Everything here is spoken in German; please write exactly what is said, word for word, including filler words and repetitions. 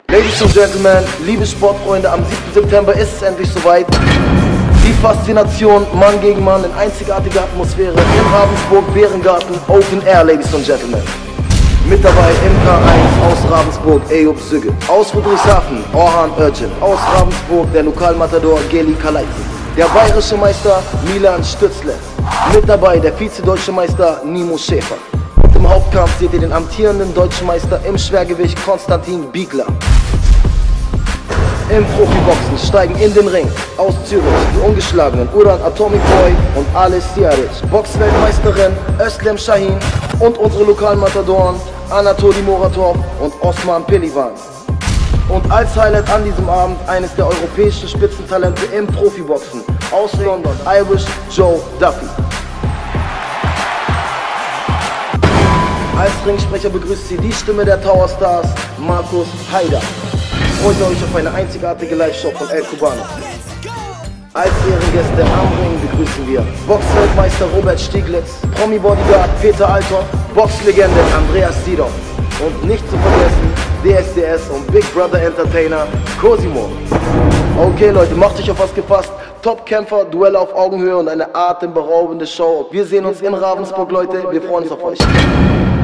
Ladies and Gentlemen, liebe Sportfreunde, am siebten September ist es endlich soweit. Die Faszination Mann gegen Mann in einzigartiger Atmosphäre in Ravensburg, Bärengarten, Open Air, Ladies and Gentlemen. Mit dabei M K eins aus Ravensburg, Eyüp Süge. Aus Friedrichshafen, Orhan Ergin. Aus Ravensburg, der Lokalmatador Geli Kalaiti. Der bayerische Meister Milan Stützle. Mit dabei der Vize-Deutsche Meister Nimo Schäfer. Und im Hauptkampf seht ihr den amtierenden Deutschen Meister im Schwergewicht Konstantin Biegler. Im Profiboxen steigen in den Ring aus Zürich die ungeschlagenen Uran Atomic Boy und Alice Siaric, Boxweltmeisterin Özlem Şahin und unsere Lokalmatadoren Anatoli Moratov und Osman Pelivan. Und als Highlight an diesem Abend eines der europäischen Spitzentalente im Profiboxen aus London, Irish Joe Duffy. Als Ringsprecher begrüßt sie die Stimme der Tower Stars, Markus Haider. Freut euch auf eine einzigartige Live-Show von El Cubano. Als Ehrengäste am Ring begrüßen wir Boxweltmeister Robert Stieglitz, Promi-Bodyguard Peter Althoff, Boxlegende Andreas Sidon und nicht zu vergessen D S D S und Big Brother Entertainer Cosimo. Okay Leute, macht euch auf was gefasst. Top-Kämpfer, Duelle auf Augenhöhe und eine atemberaubende Show. Wir sehen uns in Ravensburg, Leute. Wir freuen uns auf euch.